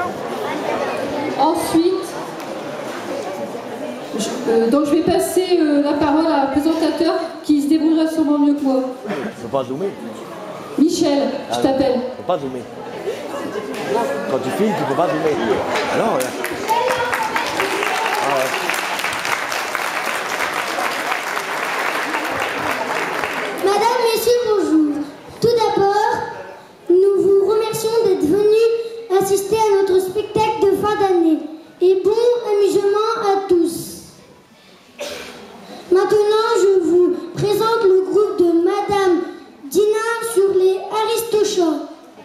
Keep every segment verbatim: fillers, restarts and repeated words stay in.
Ensuite, je, euh, donc je vais passer euh, la parole à un présentateur qui se débrouillera sûrement mieux que moi. Il ne faut pas zoomer. Michel, je Ah, t'appelle. Il ne faut pas zoomer. Quand tu filmes, tu ne peux pas zoomer. Ah non, ouais. Ah ouais. Madame, Messieurs, bonjour. Tout d'abord, nous vous remercions d'être venus assister à notre spectacle de fin d'année. Et bon amusement à tous. Maintenant, je vous présente le groupe de Madame Dina sur les Aristochats.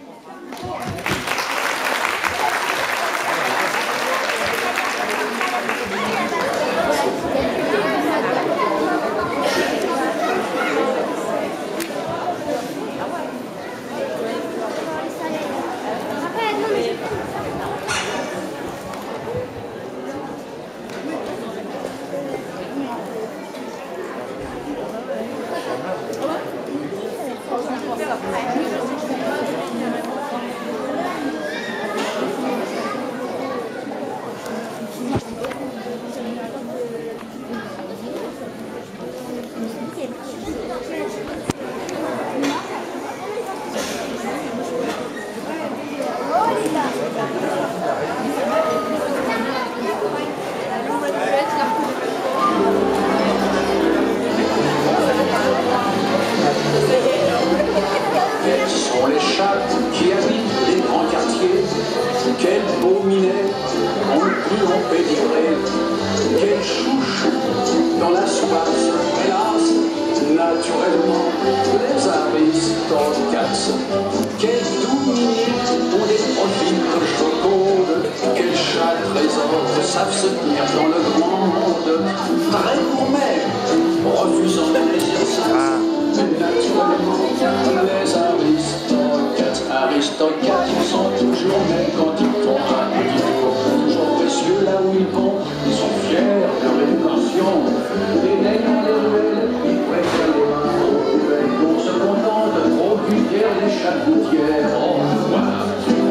Quels sont les chats qui habitent les grands quartiers? Quels beaux minets ont pu en pédigrer? Quels chouchous dans la soif, hélas, naturellement, les aristocates. Quels doux minets ont des profils jocondes? Quels chats trésors savent se tenir dans le grand monde? Très gourmets, refusant les plaisirs sains. Naturellement, les aristocates, aristocates, ils sont toujours mêmes quand ils font un petit tour. Toujours précieux là où ils vont, ils sont fiers de leur éducation. Et n'ayant les ruelles, ils préfèrent les mains aux poubelles. On se contente de trop vulgaires les chapoutières. Au revoir.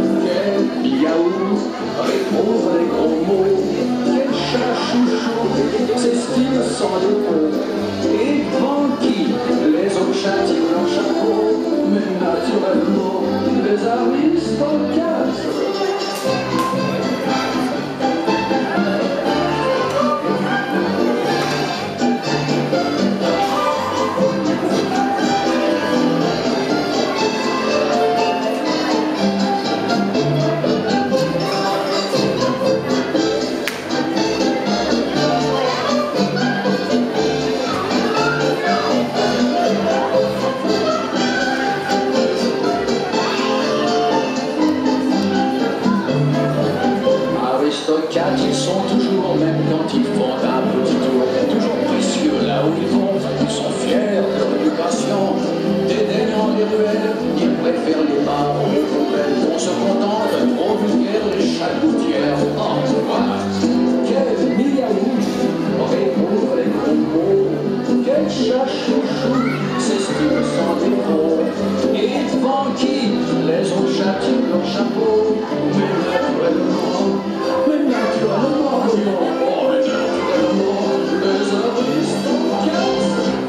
Quel yaourt réprouve les gros mots. Quel chat chouchou s'estime sans défaut. Et devant qui les autres chats tirent leur chapeau, mais naturellement, les aristocates. Aristocates, ils sont toujours, même quand ils font un petit tour, toujours précieux là où ils vont, ils sont fiers de leur éducation. Dédaignant les ruelles, ils préfèrent les bars aux poubelles. On se contente de trop vulgaires les chapoutières. Au revoir. Quel miaou répondre les gros mots. Quel chat chouchou s'estime sans défaut. Et devant qui les autres chats tirent leur chapeau. Mais naturellement, mais naturellement, oh, mais naturellement, les aristocates. Ah,